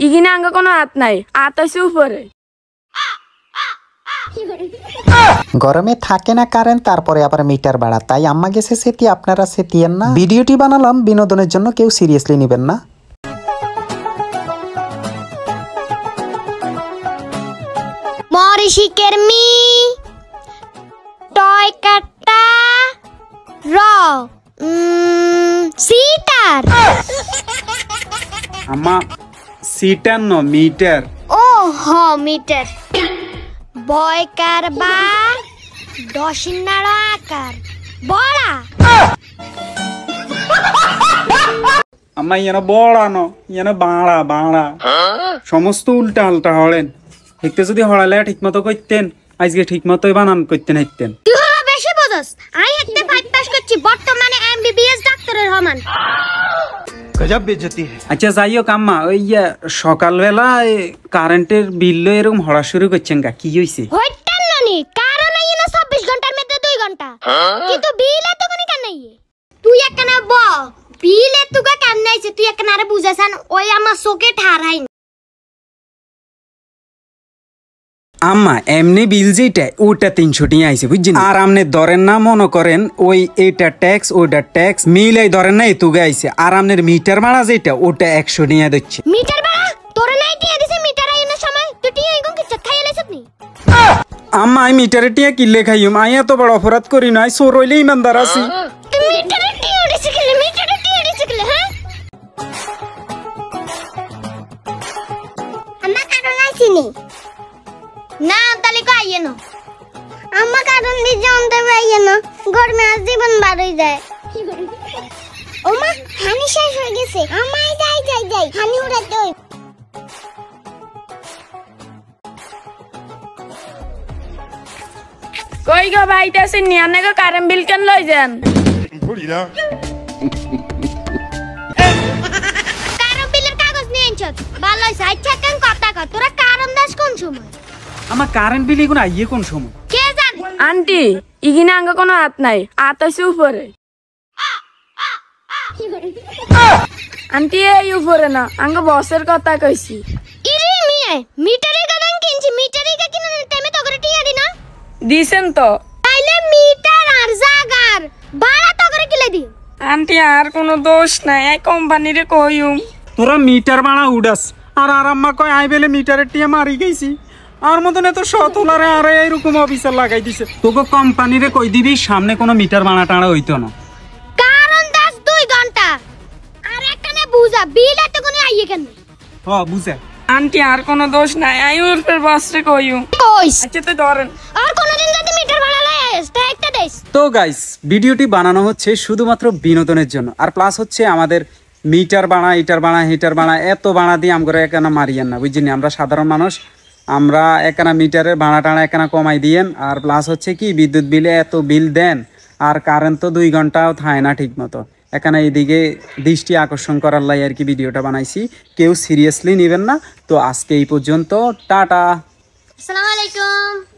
ইগিনে আঙ্গ কোনো হাত নাই, হাত হইছে উপরে। গরমে থাকে না কারেন্ট, তারপরে আবার মিটার ভাড়া, তাই আম্মা গেছে সেটি, আপনারা সেটিয়েন না। ভিডিওটি বানালাম বিনোদনের জন্য, কেউ সিরিয়াসলি নেবেন না। মরিশিকের মি টয় কাটা র সিটার। আম্মা সিটার ন মিটার। ও হ মিটার। বয়কার বা দশিনার আকার বড়া। আম্মা ইয়ানো বড়া ন, ইয়ানো বাড়া বাড়া, সমস্ত উল্টা আলটা হলেন। হেকতে যদি হড়ালে ঠিক মতো করতেন, আজকে ঠিক মতোই বানান করতেন হাইতেন। তুই হলো বেশি বুঝস। আই একটা 5 পাস করছি, বর্তমানে এমবিবিএস ডাক্তারের সমান। গজব বেইজ্জতি है। আচ্ছা যাই হোক আম্মা, ওই সকালবেলা কারেন্টের বিল এরকম হড়া শুরু করছেন গা, কি হইছে? হইতেন ননি, কারণ আই না 24 ঘন্টার মধ্যে 2 ঘন্টা। কিন্তু বিল এত কোনি কেন নাই? তুই একখানা ব বিল এত কেন নাইছে, তুই একখানা আরে বুঝাছান, ওই আমার চোখে ঠাড়াই। আম্মা এমনি বিল যেটা ওটা 300 টাকা আইছে বুঝছেন, আর আমনে ধরেন না মনে করেন ওই এটা ট্যাক্স ওটা ট্যাক্স মিলাই ধরেন না এতুগে আইছে, আর আমনের মিটার ভাড়া যেটা ওটা 100 টাকা দিচ্ছে। মিটার ভাড়া তোরে নাই টিয়া দিছে, মিটার আইনের সময় তুই টিয়া এগন কি খাইয়া লাইছত নি? আম্মা আই মিটারে টিয়া কিল্লে খাইম, আই এত বড় অপরাধ করি নাই, চোর হইলে ইমানদার আছি। তুই মিটারে টিয়া দিছে কিলে, মিটারে টিয়া দিছে কিলে? হ্যাঁ আম্মা কারণ আইছিনি না, তাহলে কো আইয়ে না। আম্মা কারণ দি জানতে পাইয়ে না, গরমে আজ জীবন বার হই যায়। ওমা হানি শেষ হয়ে গেছে, আমায় যাই যাই যাই হানি উড়াতে হই। কই গো ভাইতাছি নিয়ানে গো কারেন্ট বিল কেন লই যান? কারণ বিলের কাগজ নিয়ে আনছত, ভালো হইছে। আচ্ছা কেন কথা কর, তোরা কারণ দাস কোন সময়? আমার কারেন্ট বিল এগুলো আইয়ে কোন সময়? কে জানে? আন্টি ইগিনে আঙ্গ কোনো হাত নাই, হাত হইছে উপরে। আন্টি এই উপরে না, আঙ্গ বসের কথা কইছি। ইরে মিয়ে মিটারে গান কিনছি, মিটারে কা কিনা টাইমে তো করে টিয়া দি না দিছেন তো? তাইলে মিটার আর জাগার ভাড়া তো করে কিলে দি। আন্টি আর কোনো দোষ নাই, এই কোম্পানিরে কইউম। তোরা মিটার ভাড়া উড়াস, আর আম্মা কয় আই বেলে মিটারের টিয়া মারি গেছি। আর মতন এত সতলারে আর এইরকম অফিসার লাগাই দিছে। তোকে কোম্পানিরে কই দিবি সামনে কোনো মিটার ভাড়া টাড়া হইতো না। কারণ দাস 2 ঘন্টা আর একখানে বুঝা বিল এত কোনে আইয়ে কেন? হ বুঝে। আন্টি আর কোনো দোষ নাই, আই উরফের বসরে কইউম। কইস আচ্ছা তো ধরেন, আর কোনদিন যদি মিটার ভাড়া লয় আইস তা একটা দেস। তো গাইস ভিডিওটি বানানো হচ্ছে শুধুমাত্র বিনোদনের জন্য, আর প্লাস হচ্ছে আমাদের মিটার বাড়া ইটার বাড়া হিটার বাড়া এত বাড়া দিয়ে আমরা একানা মারিয়েন না বুঝছেন। আমরা সাধারণ মানুষ, আমরা একানা মিটারের ভাড়া টাড়া একানা কমাই দিয়েন। আর প্লাস হচ্ছে কি বিদ্যুৎ বিলে এত বিল দেন, আর কারেন্ট তো 2 ঘন্টাও থাকে না ঠিক মতো। এখানে এইদিকে দৃষ্টি আকর্ষণ করার লাই আর কি ভিডিওটা বানাইছি, কেউ সিরিয়াসলি নেবেন না। তো আজকে এই পর্যন্ত, টাটা। আসসালামু আলাইকুম।